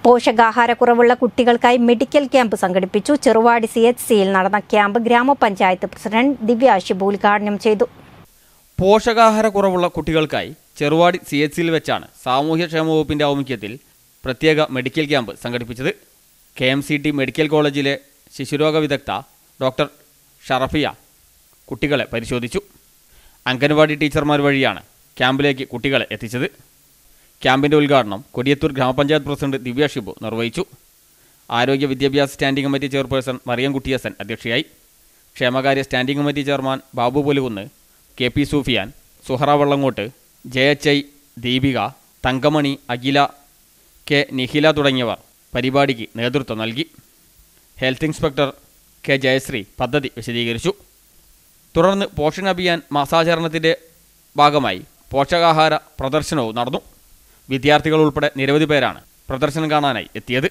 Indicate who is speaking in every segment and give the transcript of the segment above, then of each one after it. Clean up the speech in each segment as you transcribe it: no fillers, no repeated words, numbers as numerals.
Speaker 1: പോഷകാഹാരക്കുറവുള്ള കുട്ടികൾക്കായി medical camp സംഘടിപ്പിച്ചു. ചെറുവാടി CHCയിൽ നടന്ന ക്യാമ്പ് ഗ്രാമപഞ്ചായത്ത് പ്രസിഡന്റ് ദിവ്യ ഷിബു ഉദ്ഘാടനം ചെയ്തു.
Speaker 2: പോഷകാഹാരക്കുറവുള്ള കുട്ടികൾക്കായി ചെറുവാടി CHCയിൽ വെച്ചാണ് സാമൂഹ്യക്ഷേമ വകുപ്പിന്റെ ആഭിമുഖ്യത്തിൽ പ്രത്യേക മെഡിക്കൽ ക്യാമ്പ് സംഘടിപ്പിച്ചത്. KMCT മെഡിക്കൽ കോളേജിലെ ശിശുരോഗ വിദഗ്ധ ഡോക്ടർ ഷറഫിയ കുട്ടികളെ പരിശോധിച്ചു. അംഗൻവാടി ടീച്ചർമാർ വഴിയാണ് ക്യാമ്പിലേക്ക് കുട്ടികളെ എത്തിച്ചത്. ക്യാമ്പിൻ്റെ ഉദ്ഘാടനം കൊടിയത്തൂർ ഗ്രാമപഞ്ചായത്ത് പ്രസിഡന്റ് ദിവ്യ ഷിബു നിർവഹിച്ചു. ആരോഗ്യ വിദ്യാഭ്യാസ standing committee chairperson Mariyam Kuttiyasan അധ്യക്ഷയായി. ക്ഷേമകാര്യ standing committee chairman Babu Polukunnu, KP Sufiyan, Suhara Vallangott, JHI Deepika, Thankamani, Akhila, K Nikhila തുടങ്ങിയവർ പരിപാടിക്ക് നേതൃത്വം നൽകി. ഹെൽത്ത് ഇൻസ്പെക്ടർ K ജയശ്രീ പദ്ധതി വിശദീകരിച്ചു. തുടർന്ന് പോഷൺ അഭിയാൻ മാസാചരണത്തിൻ്റെ ഭാഗമായി പോഷകാഹാര പ്രദർശനവും നടന്നു. വിദ്യാർത്ഥികൾ ഉൾപ്പെടെ നിരവധി പേരാണ് പ്രദർശനം കാണാനായി എത്തിയത്.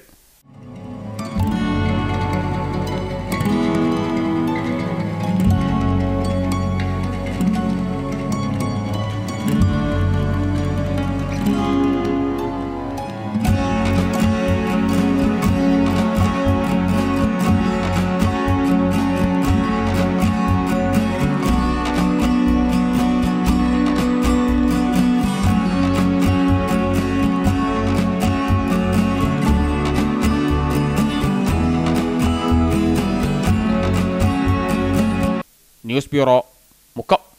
Speaker 2: News bureau, Mukkam.